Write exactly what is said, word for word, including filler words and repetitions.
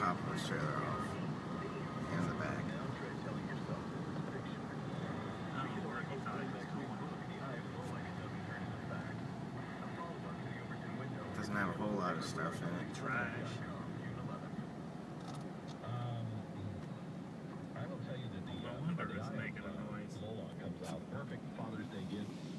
top of this trailer off and the back. Doesn't have a whole lot of stuff in it. Trash. Um, I will tell you that the, uh, no wonder it's making a noise. Comes out. Perfect Father's Day gift.